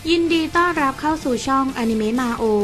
ยินดีต้อนรับเข้าสู่ช่องอนิเมะมาโอ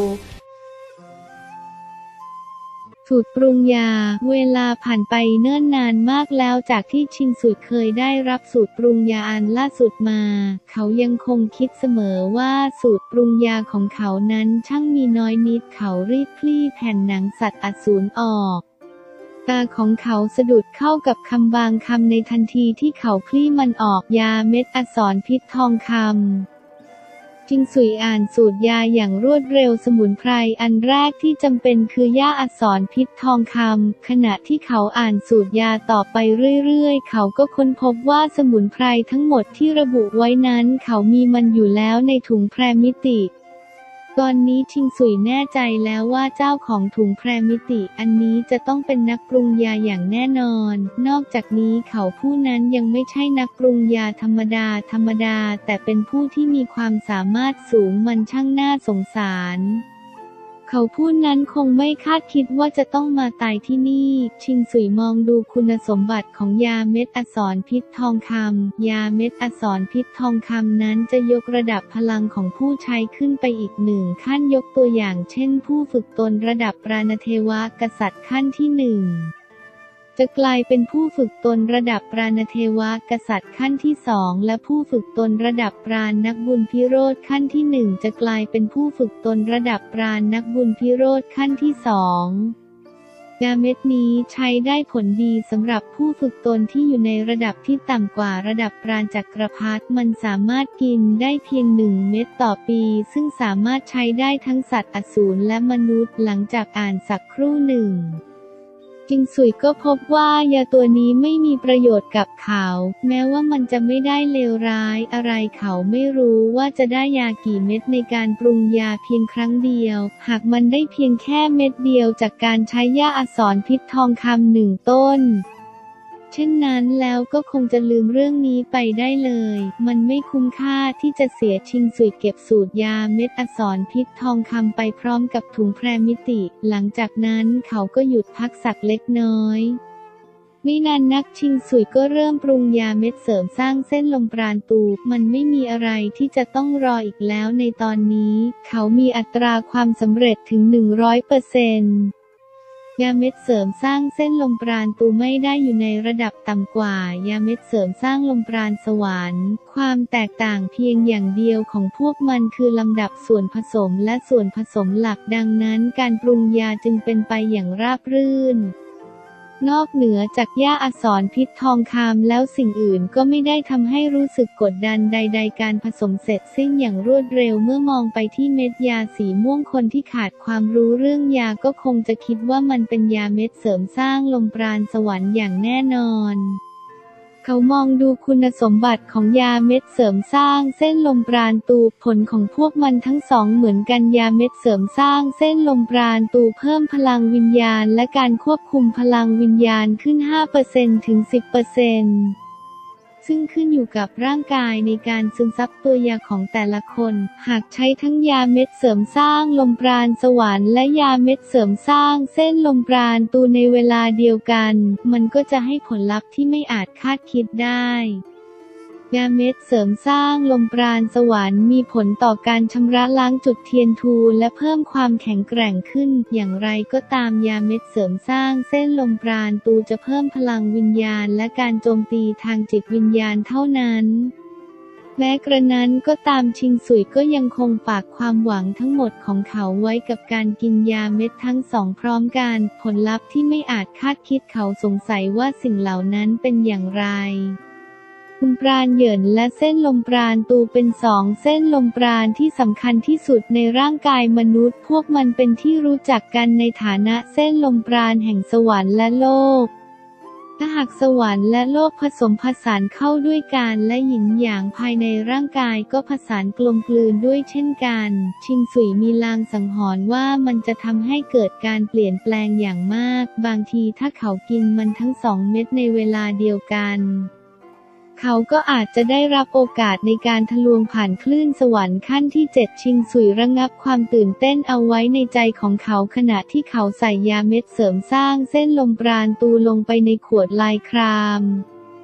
สูตรปรุงยาเวลาผ่านไปเนิ่นนานมากแล้วจากที่ชินสุยเคยได้รับสูตรปรุงยาอันล่าสุดมาเขายังคงคิดเสมอว่าสูตรปรุงยาของเขานั้นช่างมีน้อยนิดเขารีบคลี่แผ่นหนังสัตว์อสูรออกตาของเขาสะดุดเข้ากับคำบางคำในทันทีที่เขาคลี่มันออกยาเม็ดอสรพิษทองคำชิงสุยอ่านสูตรยาอย่างรวดเร็วสมุนไพรอันแรกที่จำเป็นคือย่าอสรพิษทองคำขณะที่เขาอ่านสูตรยาต่อไปเรื่อยๆเขาก็ค้นพบว่าสมุนไพรทั้งหมดที่ระบุไว้นั้นเขามีมันอยู่แล้วในถุงแพรมิติตอนนี้ชิงสุยแน่ใจแล้วว่าเจ้าของถุงแพรมิติอันนี้จะต้องเป็นนักปรุงยาอย่างแน่นอนนอกจากนี้เขาผู้นั้นยังไม่ใช่นักปรุงยาธรรมดาแต่เป็นผู้ที่มีความสามารถสูงมันช่างน่าสงสารเขาผู้นั้นคงไม่คาดคิดว่าจะต้องมาตายที่นี่ชิงสุยมองดูคุณสมบัติของยาเม็ดอสรพิษทองคำยาเม็ดอสรพิษทองคำนั้นจะยกระดับพลังของผู้ใช้ขึ้นไปอีก1 ขั้นยกตัวอย่างเช่นผู้ฝึกตนระดับปราณเทวกษัตริย์ขั้นที่1จะกลายเป็นผู้ฝึกตนระดับปราณเทวกษัตริย์ขั้นที่2และผู้ฝึกตนระดับปราณนักบุญพิโรธขั้นที่1จะกลายเป็นผู้ฝึกตนระดับปราณนักบุญพิโรธขั้นที่2ยาเม็ดนี้ใช้ได้ผลดีสำหรับผู้ฝึกตนที่อยู่ในระดับที่ต่ำกว่าระดับปราณจักรพรรดิมันสามารถกินได้เพียง1 เม็ดต่อปีซึ่งสามารถใช้ได้ทั้งสัตว์อสูรและมนุษย์หลังจากอ่านสักครู่หนึ่งชิงสุยก็พบว่ายาตัวนี้ไม่มีประโยชน์กับเขาแม้ว่ามันจะไม่ได้เลวร้ายอะไรเขาไม่รู้ว่าจะได้ยากี่เม็ดในการปรุงยาเพียงครั้งเดียวหากมันได้เพียงแค่เม็ดเดียวจากการใช้ย่าอสรพิษทองคำ1 ต้นเช่นนั้นแล้วก็คงจะลืมเรื่องนี้ไปได้เลยมันไม่คุ้มค่าที่จะเสียชิงสุยเก็บสูตรยาเม็ดอสรพิษทองคำไปพร้อมกับถุงแพรมิติหลังจากนั้นเขาก็หยุดพักสักเล็กน้อยไม่นานนักชิงสุยก็เริ่มปรุงยาเม็ดเสริมสร้างเส้นลมปราณตูมันไม่มีอะไรที่จะต้องรออีกแล้วในตอนนี้เขามีอัตราความสำเร็จถึง100%ยาเม็ดเสริมสร้างเส้นลมปราณตูไม่ได้อยู่ในระดับต่ำกว่ายาเม็ดเสริมสร้างลมปราณสวรรค์ความแตกต่างเพียงอย่างเดียวของพวกมันคือลำดับส่วนผสมและส่วนผสมหลักดังนั้นการปรุงยาจึงเป็นไปอย่างราบรื่นนอกเหนือจากย่าอสรพิษทองคำแล้วสิ่งอื่นก็ไม่ได้ทำให้รู้สึกกดดันใดๆการผสมเสร็จสิ้นอย่างรวดเร็วเมื่อมองไปที่เม็ดยาสีม่วงคนที่ขาดความรู้เรื่องยาก็คงจะคิดว่ามันเป็นยาเม็ดเสริมสร้างลมปราณสวรรค์อย่างแน่นอนเขามองดูคุณสมบัติของยาเม็ดเสริมสร้างเส้นลมปราณตูผลของพวกมันทั้งสองเหมือนกันยาเม็ดเสริมสร้างเส้นลมปราณตูเพิ่มพลังวิญญาณและการควบคุมพลังวิญญาณขึ้น 5% ถึง 10%ซึ่งขึ้นอยู่กับร่างกายในการซึมซับตัวยาของแต่ละคนหากใช้ทั้งยาเม็ดเสริมสร้างลมปราณสวรรค์และยาเม็ดเสริมสร้างเส้นลมปราณตูในเวลาเดียวกันมันก็จะให้ผลลัพธ์ที่ไม่อาจคาดคิดได้ยาเม็ดเสริมสร้างลมปราณสวรรค์มีผลต่อการชำระล้างจุดเทียนทูและเพิ่มความแข็งแกร่งขึ้นอย่างไรก็ตามยาเม็ดเสริมสร้างเส้นลมปราณตูจะเพิ่มพลังวิญญาณและการโจมตีทางจิตวิญญาณเท่านั้นแม้กระนั้นก็ตามชิงสุยก็ยังคงฝากความหวังทั้งหมดของเขาไว้กับการกินยาเม็ดทั้ง2พร้อมกันผลลัพธ์ที่ไม่อาจคาดคิดเขาสงสัยว่าสิ่งเหล่านั้นเป็นอย่างไรลมปราณเหยินและเส้นลมปราณตูเป็น2เส้นลมปราณที่สำคัญที่สุดในร่างกายมนุษย์พวกมันเป็นที่รู้จักกันในฐานะเส้นลมปราณแห่งสวรรค์และโลกถ้าหากสวรรค์และโลกผสมผสานเข้าด้วยกันและหยินหยางภายในร่างกายก็ผสานกลมกลืนด้วยเช่นกันชิงสุยมีลางสังหรณ์ว่ามันจะทำให้เกิดการเปลี่ยนแปลงอย่างมากบางทีถ้าเขากินมันทั้ง2 เม็ดในเวลาเดียวกันเขาก็อาจจะได้รับโอกาสในการทะลวงผ่านคลื่นสวรรค์ขั้นที่7ชิงสุยระงับความตื่นเต้นเอาไว้ในใจของเขาขณะที่เขาใส่ยาเม็ดเสริมสร้างเส้นลมปราณตูลงไปในขวดลายคราม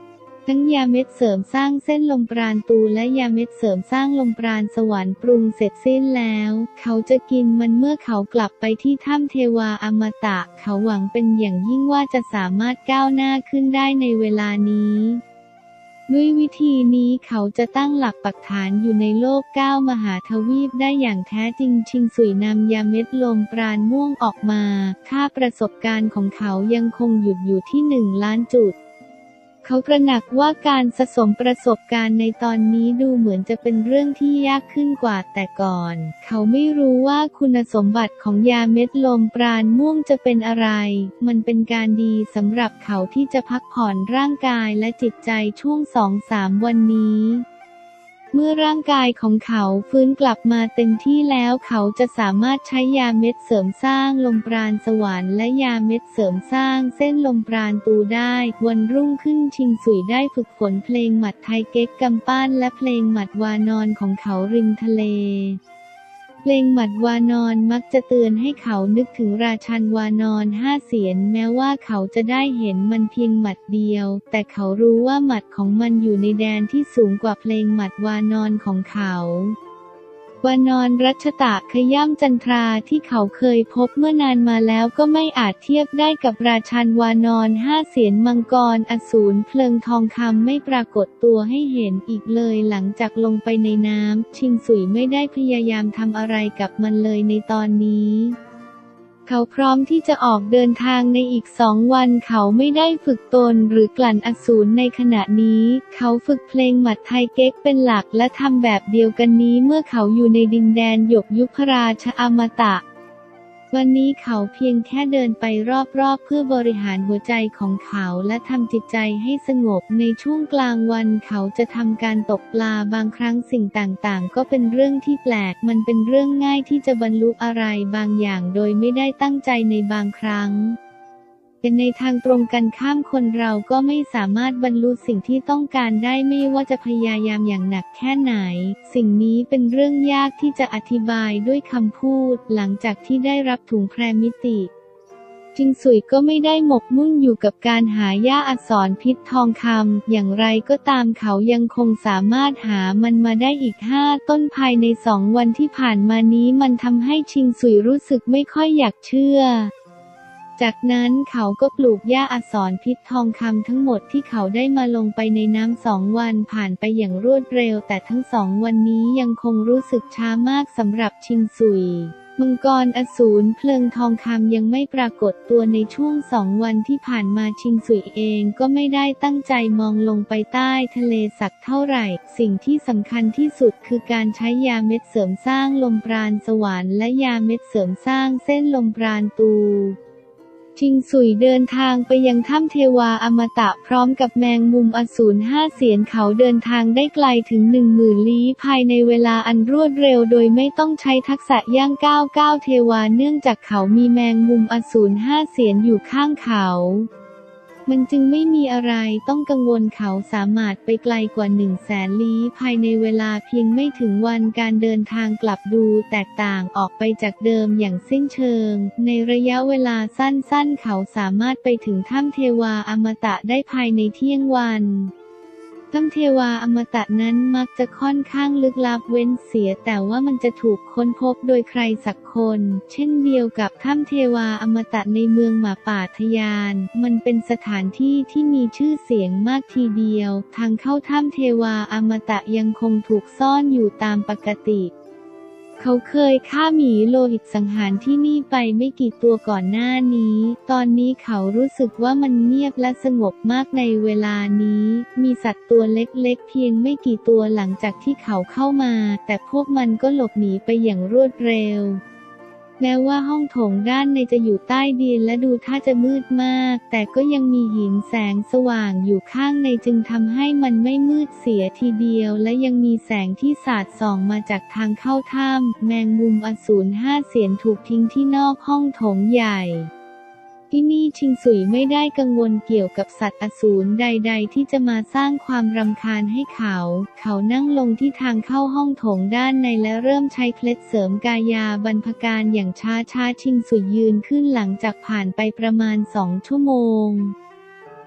ทั้งยาเม็ดเสริมสร้างเส้นลมปราณตูและยาเม็ดเสริมสร้างลมปราณสวรรค์ปรุงเสร็จสิ้นแล้วเขาจะกินมันเมื่อเขากลับไปที่ถ้ำเทวาอมตะเขาหวังเป็นอย่างยิ่งว่าจะสามารถก้าวหน้าขึ้นได้ในเวลานี้ด้วยวิธีนี้เขาจะตั้งหลักปักฐานอยู่ในโลก9มหาทวีปได้อย่างแท้จริงชิงสุยนำยาเม็ดลมปราณม่วงออกมาค่าประสบการณ์ของเขายังคงหยุดอยู่ที่1 ล้านจุดเขาตระหนักว่าการสะสมประสบการณ์ในตอนนี้ดูเหมือนจะเป็นเรื่องที่ยากขึ้นกว่าแต่ก่อนเขาไม่รู้ว่าคุณสมบัติของยาเม็ดลมปราณม่วงจะเป็นอะไรมันเป็นการดีสำหรับเขาที่จะพักผ่อนร่างกายและจิตใจช่วง 2-3 วันนี้เมื่อร่างกายของเขาฟื้นกลับมาเต็มที่แล้วเขาจะสามารถใช้ยาเม็ดเสริมสร้างลมปราณสวรรค์และยาเม็ดเสริมสร้างเส้นลมปราณตูได้วันรุ่งขึ้นชิงสุยได้ฝึกฝนเพลงหมัดไทเก๊กกำปั้นและเพลงหมัดวานอนของเขาริมทะเลเพลงหมัดวานอนมักจะเตือนให้เขานึกถึงราชันวานอน5 เสียนแม้ว่าเขาจะได้เห็นมันเพียงหมัดเดียวแต่เขารู้ว่าหมัดของมันอยู่ในแดนที่สูงกว่าเพลงหมัดวานอนของเขาวานอนรัชตะขย่ำจันทราที่เขาเคยพบเมื่อนานมาแล้วก็ไม่อาจเทียบได้กับราชันวานอน5 เสียนมังกรอสูรเพลิงทองคำไม่ปรากฏตัวให้เห็นอีกเลยหลังจากลงไปในน้ำชิงสุยไม่ได้พยายามทำอะไรกับมันเลยในตอนนี้เขาพร้อมที่จะออกเดินทางในอีก2 วันเขาไม่ได้ฝึกตนหรือกลั่นอสูรในขณะนี้เขาฝึกเพลงหมัดไทเก๊กเป็นหลักและทำแบบเดียวกันนี้เมื่อเขาอยู่ในดินแดนหยกยุพราชอมตะวันนี้เขาเพียงแค่เดินไปรอบๆเพื่อบริหารหัวใจของเขาและทำจิตใจให้สงบในช่วงกลางวันเขาจะทำการตกปลาบางครั้งสิ่งต่างๆก็เป็นเรื่องที่แปลกมันเป็นเรื่องง่ายที่จะบรรลุอะไรบางอย่างโดยไม่ได้ตั้งใจในบางครั้งแต่ในทางตรงกันข้ามคนเราก็ไม่สามารถบรรลุสิ่งที่ต้องการได้ไม่ว่าจะพยายามอย่างหนักแค่ไหนสิ่งนี้เป็นเรื่องยากที่จะอธิบายด้วยคำพูดหลังจากที่ได้รับถุงแพรมิติชิงสุยก็ไม่ได้หมกมุ่นอยู่กับการหาหญ้าอักษรพิษทองคำอย่างไรก็ตามเขายังคงสามารถหามันมาได้อีก5 ต้นภายใน2 วันที่ผ่านมานี้มันทำให้ชิงสุยรู้สึกไม่ค่อยอยากเชื่อจากนั้นเขาก็ปลูกหญ้าอักษรพิษทองคำทั้งหมดที่เขาได้มาลงไปในน้ำ2 วันผ่านไปอย่างรวดเร็วแต่ทั้ง2 วันนี้ยังคงรู้สึกช้ามากสำหรับชิงสุยมังกรอสูรเพลิงทองคำยังไม่ปรากฏตัวในช่วง2 วันที่ผ่านมาชิงสุยเองก็ไม่ได้ตั้งใจมองลงไปใต้ทะเลสักเท่าไหร่สิ่งที่สำคัญที่สุดคือการใช้ยาเม็ดเสริมสร้างลมปราณสวรรค์และยาเม็ดเสริมสร้างเส้นลมปราณตูชิงสุยเดินทางไปยังถ้ำเทวาอมตะพร้อมกับแมงมุมอสูร5 เสียนเขาเดินทางได้ไกลถึง 10,000 ลี้ภายในเวลาอันรวดเร็วโดยไม่ต้องใช้ทักษะย่างก้าวเทวาเนื่องจากเขามีแมงมุมอสูร5 เสียนอยู่ข้างเขามันจึงไม่มีอะไรต้องกังวลเขาสามารถไปไกลกว่า100,000 ลี้ภายในเวลาเพียงไม่ถึงวันการเดินทางกลับดูแตกต่างออกไปจากเดิมอย่างสิ้นเชิงในระยะเวลาสั้นๆเขาสามารถไปถึงถ้ำเทวาอมตะได้ภายในเที่ยงวันถ้ำเทวาอมตะนั้นมักจะค่อนข้างลึกลับเว้นเสียแต่ว่ามันจะถูกค้นพบโดยใครสักคนเช่นเดียวกับถ้ำเทวาอมตะในเมืองหมาป่าทยานมันเป็นสถานที่ที่มีชื่อเสียงมากทีเดียวทางเข้าถ้ำเทวาอมตะยังคงถูกซ่อนอยู่ตามปกติเขาเคยฆ่าหมีโลหิตสังหารที่นี่ไปไม่กี่ตัวก่อนหน้านี้ตอนนี้เขารู้สึกว่ามันเงียบและสงบมากในเวลานี้มีสัตว์ตัวเล็กๆเพียงไม่กี่ตัวหลังจากที่เขาเข้ามาแต่พวกมันก็หลบหนีไปอย่างรวดเร็วแม้ว่าห้องโถงด้านในจะอยู่ใต้ดินและดูท่าจะมืดมากแต่ก็ยังมีหินแสงสว่างอยู่ข้างในจึงทำให้มันไม่มืดเสียทีเดียวและยังมีแสงที่สาดส่องมาจากทางเข้าถ้ำแมงมุมอสูร5 เสียนถูกทิ้งที่นอกห้องโถงใหญ่ที่นี่ชิงสุยไม่ได้กังวลเกี่ยวกับสัตว์อสูรใดๆที่จะมาสร้างความรำคาญให้เขานั่งลงที่ทางเข้าห้องโถงด้านในและเริ่มใช้เคล็ดเสริมกายาบรรพการอย่างช้าๆชิงสุยยืนขึ้นหลังจากผ่านไปประมาณ2 ชั่วโมง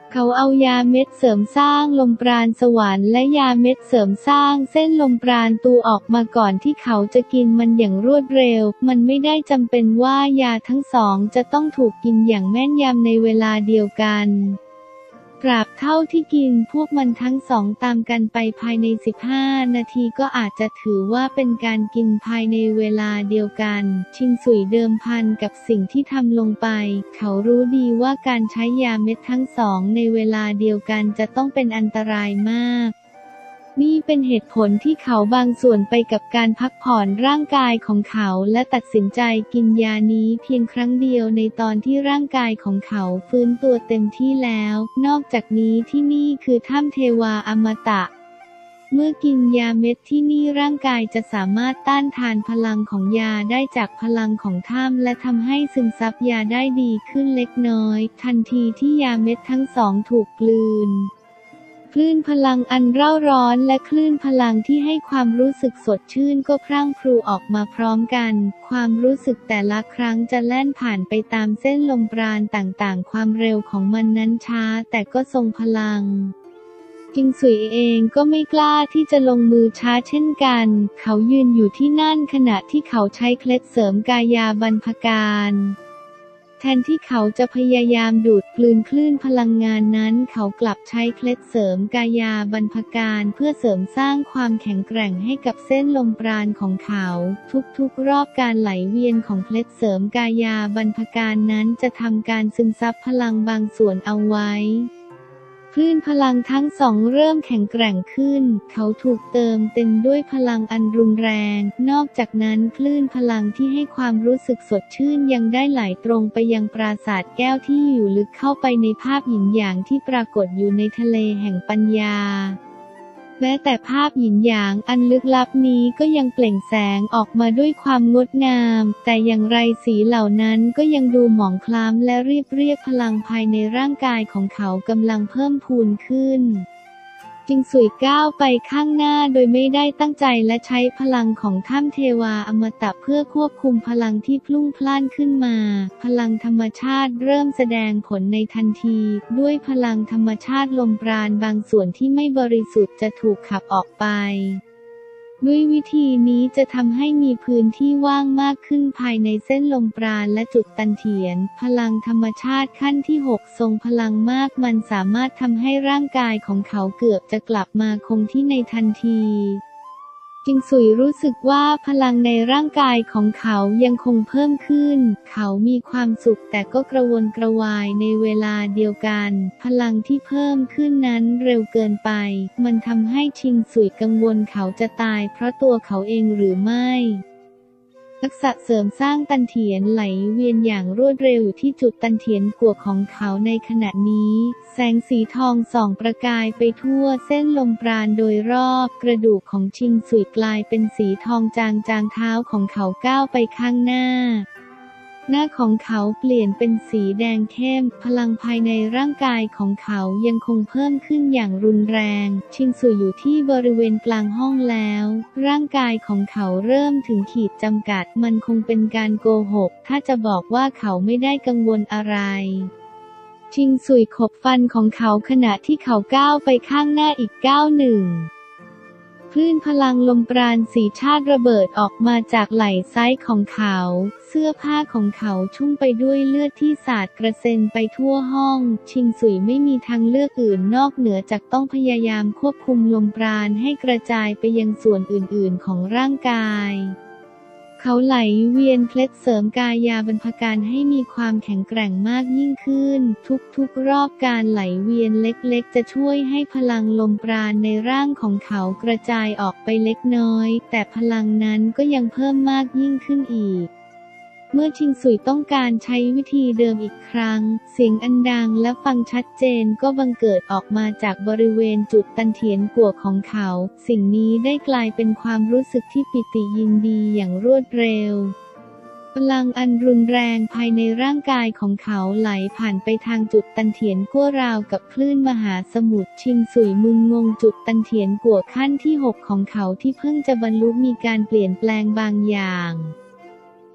เขาเอายาเม็ดเสริมสร้างลมปราณสวรรค์และยาเม็ดเสริมสร้างเส้นลมปราณตูออกมาก่อนที่เขาจะกินมันอย่างรวดเร็วมันไม่ได้จำเป็นว่ายาทั้งสองจะต้องถูกกินอย่างแม่นยำในเวลาเดียวกันตราบเท่าที่กินพวกมันทั้งสองตามกันไปภายใน15 นาทีก็อาจจะถือว่าเป็นการกินภายในเวลาเดียวกันชิงสุยเดิมพันกับสิ่งที่ทำลงไปเขารู้ดีว่าการใช้ยาเม็ดทั้งสองในเวลาเดียวกันจะต้องเป็นอันตรายมากนี่เป็นเหตุผลที่เขาบางส่วนไปกับการพักผ่อนร่างกายของเขาและตัดสินใจกินยานี้เพียงครั้งเดียวในตอนที่ร่างกายของเขาฟื้นตัวเต็มที่แล้วนอกจากนี้ที่นี่คือถ้ำเทวาอมตะเมื่อกินยาเม็ดที่นี่ร่างกายจะสามารถต้านทานพลังของยาได้จากพลังของถ้ำและทำให้ซึมซับยาได้ดีขึ้นเล็กน้อยทันทีที่ยาเม็ดทั้งสองถูกกลืนคลื่นพลังอันเร่าร้อนและคลื่นพลังที่ให้ความรู้สึกสดชื่นก็พรั่งพรูออกมาพร้อมกันความรู้สึกแต่ละครั้งจะแล่นผ่านไปตามเส้นลมปราณต่างๆความเร็วของมันนั้นช้าแต่ก็ทรงพลังจิงสุยเองก็ไม่กล้าที่จะลงมือช้าเช่นกันเขายืนอยู่ที่นั่นขณะที่เขาใช้เคล็ดเสริมกายาบรรพการแทนที่เขาจะพยายามดูดกลืนคลื่นพลังงานนั้นเขากลับใช้เคล็ดเสริมกายาบรรพการเพื่อเสริมสร้างความแข็งแกร่งให้กับเส้นลมปราณของเขาทุกๆรอบการไหลเวียนของเคล็ดเสริมกายาบรรพการนั้นจะทำการซึมซับพลังบางส่วนเอาไว้คลื่นพลังทั้งสองเริ่มแข็งแกร่งขึ้นเขาถูกเติมเต็มด้วยพลังอันรุนแรงนอกจากนั้นคลื่นพลังที่ให้ความรู้สึกสดชื่นยังได้ไหลตรงไปยังปราสาทแก้วที่อยู่ลึกเข้าไปในภาพหยินหยางที่ปรากฏอยู่ในทะเลแห่งปัญญาแม้แต่ภาพหยินหยางอันลึกลับนี้ก็ยังเปล่งแสงออกมาด้วยความงดงามแต่อย่างไรสีเหล่านั้นก็ยังดูหมองคล้ำและเรียบพลังภายในร่างกายของเขากำลังเพิ่มพูนขึ้นจิงสุยก้าวไปข้างหน้าโดยไม่ได้ตั้งใจและใช้พลังของถ้ำเทวาอมตะเพื่อควบคุมพลังที่พลุ่งพล่านขึ้นมาพลังธรรมชาติเริ่มแสดงผลในทันทีด้วยพลังธรรมชาติลมปราณบางส่วนที่ไม่บริสุทธิ์จะถูกขับออกไปด้วยวิธีนี้จะทำให้มีพื้นที่ว่างมากขึ้นภายในเส้นลมปราณและจุดตันเถียนพลังธรรมชาติขั้นที่6ทรงพลังมากมันสามารถทำให้ร่างกายของเขาเกือบจะกลับมาคงที่ในทันทีจิงสุยรู้สึกว่าพลังในร่างกายของเขายังคงเพิ่มขึ้นเขามีความสุขแต่ก็กระวนกระวายในเวลาเดียวกันพลังที่เพิ่มขึ้นนั้นเร็วเกินไปมันทำให้ชิงสุยกังวลเขาจะตายเพราะตัวเขาเองหรือไม่ทักษะเสริมสร้างตันเถียนไหลเวียนอย่างรวดเร็วที่จุดตันเถียนกัวของเขาในขณะนี้แสงสีทองส่องประกายไปทั่วเส้นลมปราณโดยรอบกระดูกของชิงสุยกลายเป็นสีทองจางเท้าของเขาก้าวไปข้างหน้าหน้าของเขาเปลี่ยนเป็นสีแดงเข้มพลังภายในร่างกายของเขายังคงเพิ่มขึ้นอย่างรุนแรงชิงสุยอยู่ที่บริเวณกลางห้องแล้วร่างกายของเขาเริ่มถึงขีดจำกัดมันคงเป็นการโกหกถ้าจะบอกว่าเขาไม่ได้กังวลอะไรชิงสุยขบฟันของเขาขณะที่เขาก้าวไปข้างหน้าอีกก้าวหนึ่งคลื่นพลังลมปราณสีชาติระเบิดออกมาจากไหล่ซ้ายของเขาเสื้อผ้าของเขาชุ่มไปด้วยเลือดที่สาดกระเซ็นไปทั่วห้องชิงสุยไม่มีทางเลือกอื่นนอกเหนือจากต้องพยายามควบคุมลมปราณให้กระจายไปยังส่วนอื่นๆของร่างกายเขาไหลเวียนเคล็ดเสริมกายาบรรพการให้มีความแข็งแกร่งมากยิ่งขึ้นทุกๆรอบการไหลเวียนเล็กๆจะช่วยให้พลังลมปราณในร่างของเขากระจายออกไปเล็กน้อยแต่พลังนั้นก็ยังเพิ่มมากยิ่งขึ้นอีกเมื่อชิงสุยต้องการใช้วิธีเดิมอีกครั้งเสียงอันดังและฟังชัดเจนก็บังเกิดออกมาจากบริเวณจุดตันเถียนกัวของเขาสิ่งนี้ได้กลายเป็นความรู้สึกที่ปิติยินดีอย่างรวดเร็วพลังอันรุนแรงภายในร่างกายของเขาไหลผ่านไปทางจุดตันเถียนกัวราวกับคลื่นมหาสมุทรชิงสุยมึนงงจุดตันเถียนกัวขั้นที่6ของเขาที่เพิ่งจะบรรลุมีการเปลี่ยนแปลงบางอย่าง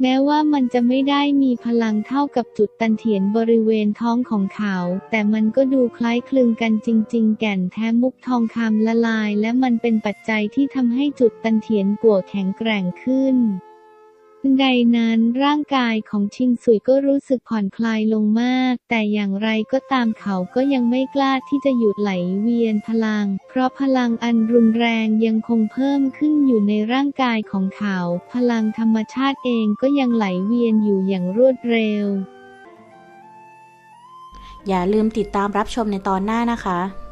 แม้ว่ามันจะไม่ได้มีพลังเท่ากับจุดตันเถียนบริเวณท้องของเขา แต่มันก็ดูคล้ายคลึงกันจริงๆแก่นแท้มุกทองคำละลายและมันเป็นปัจจัยที่ทำให้จุดตันเถียนกัวแข็งแกร่งขึ้นใดนั้นร่างกายของชิงสุยก็รู้สึกผ่อนคลายลงมากแต่อย่างไรก็ตามเขาก็ยังไม่กล้าที่จะหยุดไหลเวียนพลังเพราะพลังอันรุนแรงยังคงเพิ่มขึ้นอยู่ในร่างกายของเขาพลังธรรมชาติเองก็ยังไหลเวียนอยู่อย่างรวดเร็วอย่าลืมติดตามรับชมในตอนหน้านะคะ